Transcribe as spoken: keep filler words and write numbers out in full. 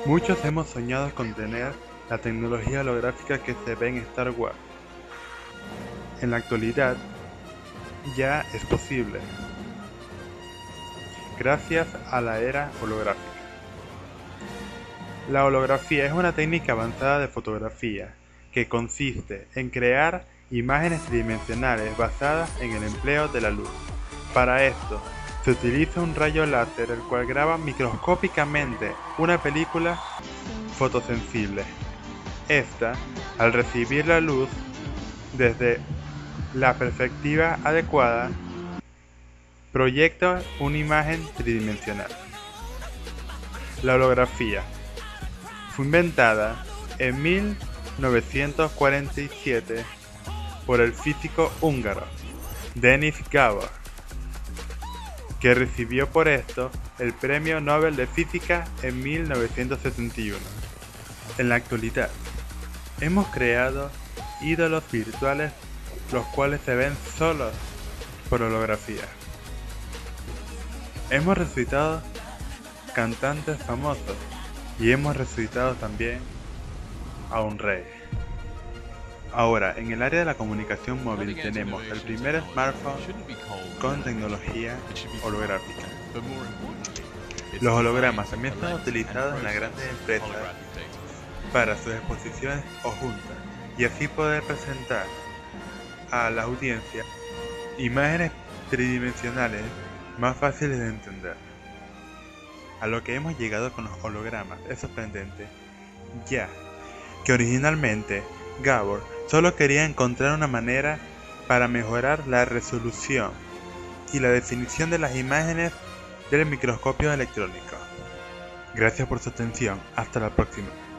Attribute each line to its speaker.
Speaker 1: Muchos hemos soñado con tener la tecnología holográfica que se ve en Star Wars. En la actualidad, ya es posible, gracias a la era holográfica. La holografía es una técnica avanzada de fotografía que consiste en crear imágenes tridimensionales basadas en el empleo de la luz. Para esto, se utiliza un rayo láser el cual graba microscópicamente una película fotosensible. Esta, al recibir la luz desde la perspectiva adecuada, proyecta una imagen tridimensional. La holografía fue inventada en mil novecientos cuarenta y siete por el físico húngaro Denis Gabor, que recibió por esto el Premio Nobel de Física en mil novecientos setenta y uno. En la actualidad, hemos creado ídolos virtuales los cuales se ven solos por holografía. Hemos resucitado cantantes famosos y hemos resucitado también a un rey. Ahora, en el área de la comunicación móvil tenemos el primer smartphone con tecnología holográfica. Los hologramas también son utilizados en las grandes empresas para sus exposiciones o juntas y así poder presentar a la audiencia imágenes tridimensionales más fáciles de entender. A lo que hemos llegado con los hologramas es sorprendente, ya que originalmente Gabor solo quería encontrar una manera para mejorar la resolución y la definición de las imágenes del microscopio electrónico. Gracias por su atención, hasta la próxima.